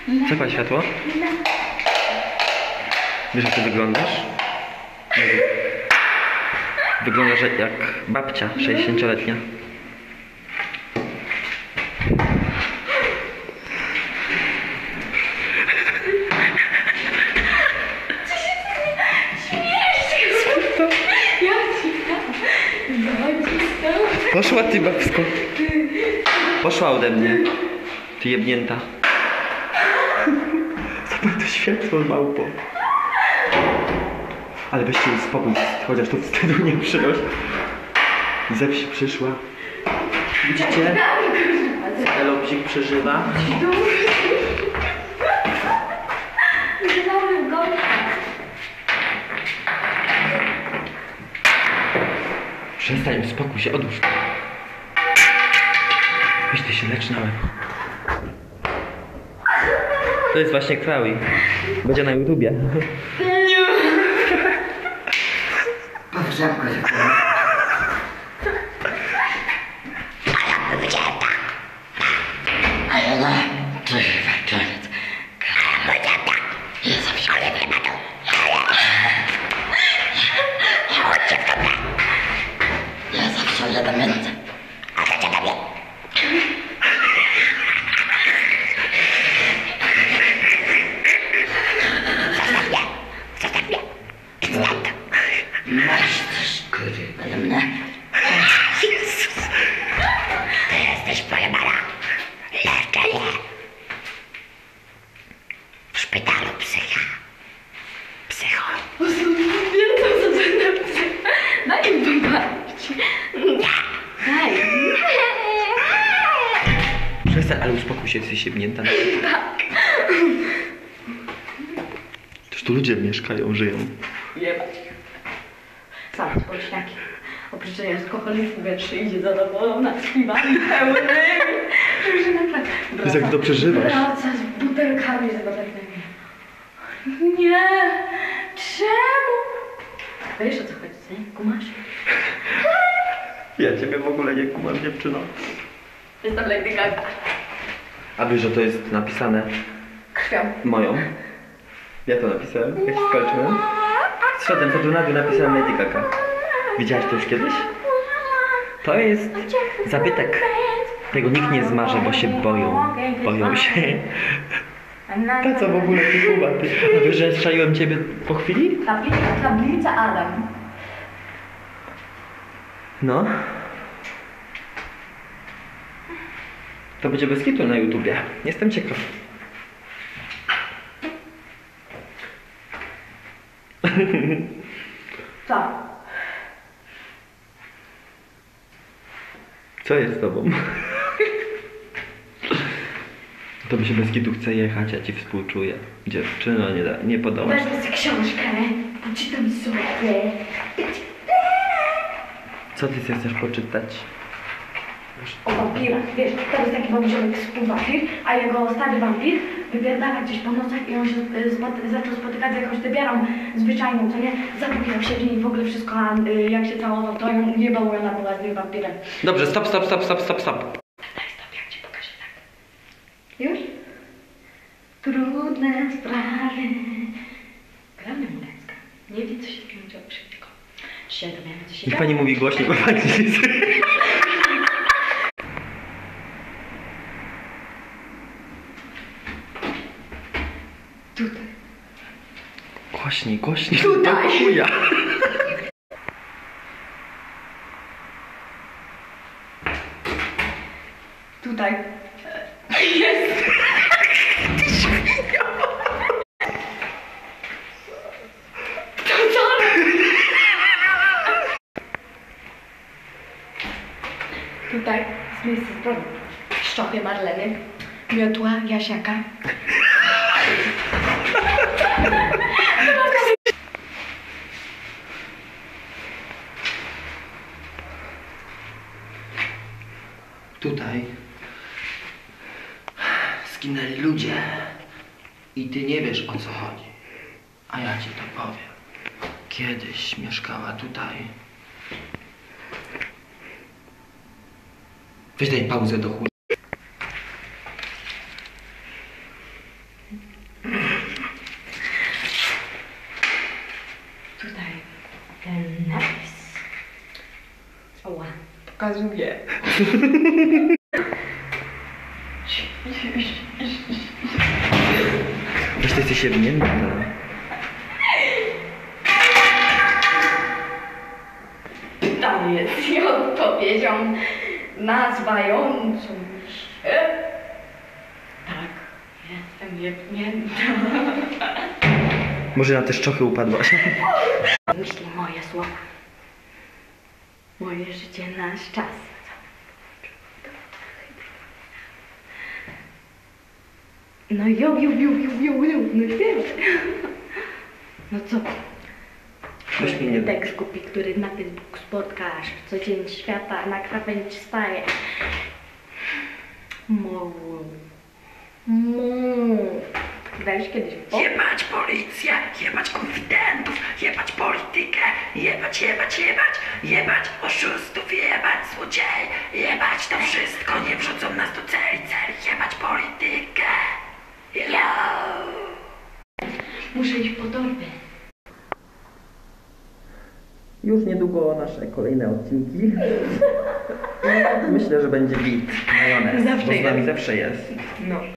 Zapal światło. Wiesz, jak ty wyglądasz? Wyglądasz jak babcia 60-letnia. Poszła ty, babsko. Poszła ode mnie. Ty jebnięta. Zobacz to światło, małpo. Ale weźcie jej spokój, chociaż tu wstydu nie przynoś. Ze wsi przyszła. Widzicie? Elopsik przeżywa. Przestań, uspokój się, odłóż. Weź ty się lecz na łeb. To jest właśnie Krawi. Będzie na YouTubie. Nie! Powrzemko się a ja na to chyba koniec. Ja zawsze nie ma to. Ja zawsze jadam między. A to cię robię. Masz też kurwa na mnie. Jezus. Ty jesteś pojebana. Leczenie. W szpitalu psycho. Wiem, co to na psy. Daj mi popatrzeć. Daj. Przestań, ale uspokój się, jesteś jebnięta. Tak. Toż tu ludzie mieszkają, żyją. Jebać. Same społeczniaki. Oprócz alkoholizmu wietrze idzie zadowolona z piwami pełnymi. Że naprawdę Jest jak to przeżywasz. wraca z butelkami zabawnymi. Nie. Czemu? Wiesz, o co chodzi, co nie? Kumasz? Ja ciebie w ogóle nie kumam, dziewczyno. Jestem Lady Gaga. A wiesz, że to jest napisane Krwią. moją? Ja to napisałem, jak się skończyłem. Zszedłem co tu na dół, napisałem Lady Gaga. Widziałaś to już kiedyś? To jest zabytek. Tego nikt nie zmaże, bo się boją. Boją się. Ta co w ogóle ty kuba, ty. A wiesz, że strzeliłem ciebie po chwili? Tablica Adam. No. To będzie bez kitu na YouTubie. Jestem ciekaw. Co? Co jest z tobą? To mi się bez kitu chce jechać, ja ci współczuję. Dziewczyno, nie podoba Weź się. sobie książkę, poczytam sobie. Co ty chcesz poczytać? O wampirach, wiesz, to jest taki wążonek współwampir, a jego stary wampir wypierdala gdzieś po nocach i on się zaczął spotykać z jakąś typiarą zwyczajną, co nie? Zabukiwał się w niej w ogóle wszystko, a jak się całował, to ją nie bało, ona była z nim wampirem. Dobrze, stop. Daj stop, jak ci pokażę, tak? Już? Trudne sprawy. Gramy muzyczka. Nie wie, co się skończyło szybko. Wiemy, co się Niech pani mówi głośniej, bo pani nie słyszy. Tutaj. Głośniej. Tutaj. Do chuja. Tutaj. Jest. Tutaj jest miejsce zbrodni. Szczochy Marleny, miotła Jasiaka. Tutaj zginęli ludzie i ty nie wiesz, o co chodzi. A ja ci to powiem. Kiedyś mieszkała tutaj. Weź daj pauzę do chuj. Pokazuję. Wiesz, ty jesteś jebnięta. Tam jest i odpowiedzią nazywającą się. Tak, jestem jebnięta. Może na te szczochy upadłaś. Myśli moje słowa. Moje życie, nasz czas. No no śpiewaj. No co? Weź mnie nie Tekst kupi, który na Facebooku spotkasz. Co dzień świata na krawędzi staje. Dajesz kiedyś Jebać policję, jebać konfidentów, jebać politykę, jebać oszustów, jebać złodziei, jebać to wszystko, nie wrzucą nas do celi, jebać politykę. Muszę iść po torbę. Już niedługo nasze kolejne odcinki. Myślę, że będzie git, majonez, Zawsze bo z nami jest. zawsze jest. No.